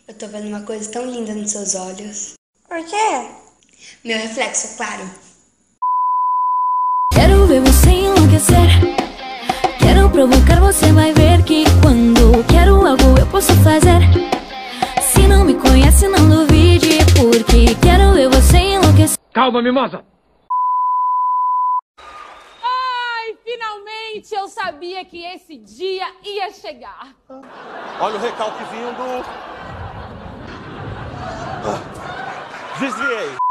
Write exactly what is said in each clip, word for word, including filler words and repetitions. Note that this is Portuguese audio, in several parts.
Eu tô vendo uma coisa tão linda nos seus olhos. Por quê? Meu reflexo, é claro. Quero ver você enlouquecer. Quero provocar, você vai ver que quando quero algo eu posso fazer. Se não me conhece, não duvide, porque quero ver você enlouquecer. Calma, mimosa! Ai, finalmente eu sabia que esse dia ia chegar. Olha o recalque vindo. Desviei.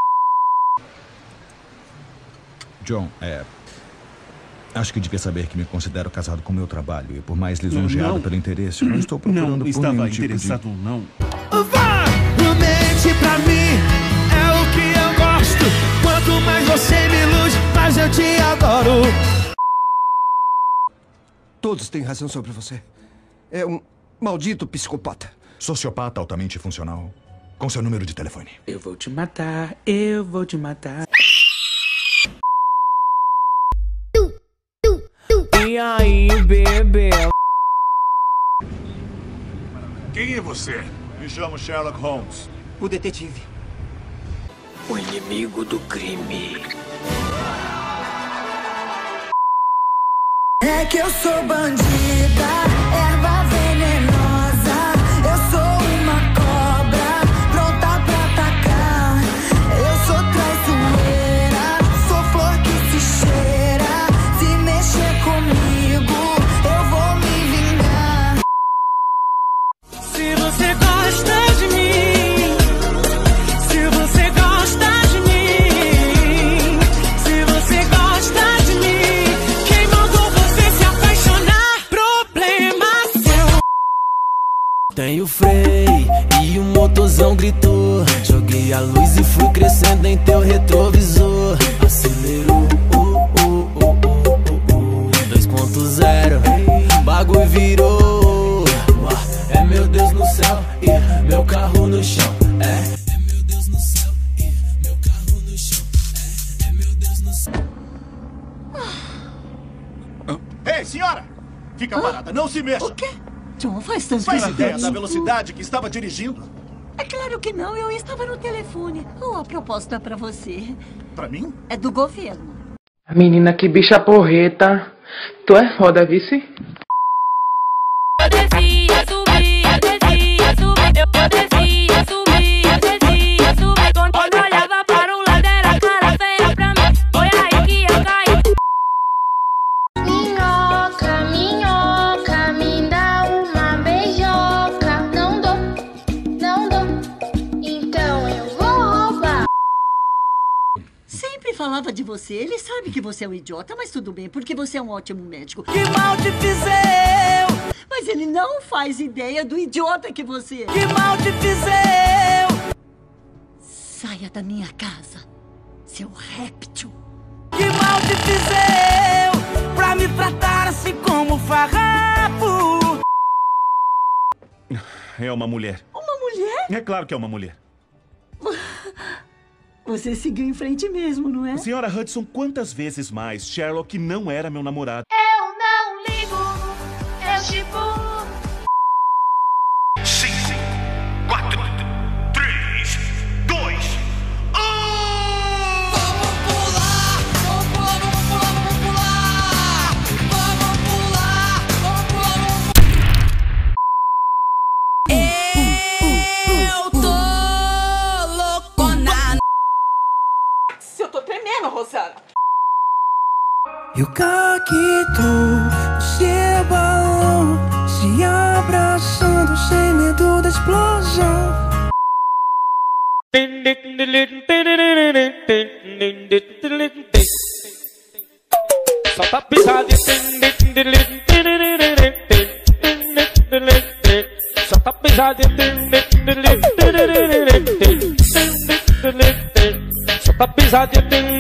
John, é... acho que devia saber que me considero casado com meu trabalho. E por mais lisonjeado não. pelo interesse, eu não estou procurando não, por estava nenhum interessado, tipo de... não. Vá! Promete pra mim, é o que eu gosto. Quanto mais você me ilude, mais eu te adoro. Todos têm razão sobre você. É um maldito psicopata. Sociopata altamente funcional. Com seu número de telefone. Eu vou te matar, eu vou te matar. E aí, bebê? Quem é você? Me chamo Sherlock Holmes. O detetive. O inimigo do crime. É que eu sou bandida, erva venenosa. Eu sou uma cobra, pronta pra atacar. Eu sou traiçoeira, sou flor que se cheira. Se mexer comigo, eu vou me vingar. Se você gosta de mim, se você gosta de mim, se você gosta de mim, quem mandou você se apaixonar? Problema seu. Tenho freio e o motorzão gritou. Joguei a luz e fui crescendo em teu retrovisor. Acelerou, oh, oh, oh, oh, oh, oh. dois ponto zero, bagulho virou. É meu Deus no céu e meu carro no chão. É, é meu Deus no céu e meu carro no chão. É, é meu Deus no céu. Ei, senhora! Fica parada, não se mexa! O quê? John, faz tanto Faz que ideia da velocidade que estava dirigindo? É claro que não, eu estava no telefone. Oh, a proposta é pra você. Pra mim? É do governo. Menina, que bicha porreta. Tu é foda, vice? Eu descia, subia, descia, subia. Eu descia, subia, descia, subia. Quando eu olhava para o lado era cara feia pra mim. Foi aí que eu caí. Minhoca, minhoca, me dá uma beijoca. Não dou, não dou, então eu vou roubar. Sempre falava de você. Ele sabe que você é um idiota, mas tudo bem, porque você é um ótimo médico. Que mal te fiz eu? Mas ele não faz ideia do idiota que você é. Que mal te fiz eu? Saia da minha casa, seu réptil. Que mal te fiz eu? Pra me tratar assim como farrapo. É uma mulher. Uma mulher? É claro que é uma mulher. Você seguiu em frente mesmo, não é? Senhora Hudson, quantas vezes mais Sherlock não era meu namorado? Eu não ligo, eu tipo. Cinco, quatro, três, dois, um! Vamos pular, vamos pular, vamos pular, vamos pular. Vamos pular, vamos pular, vamos pular. Eu tô loucona. Se eu tô tremendo, Rosana. E o caquito, seu balão, se abraçando sem medo da explosão. Solta a pisada e... Solta a pisada e... Solta a pisada e...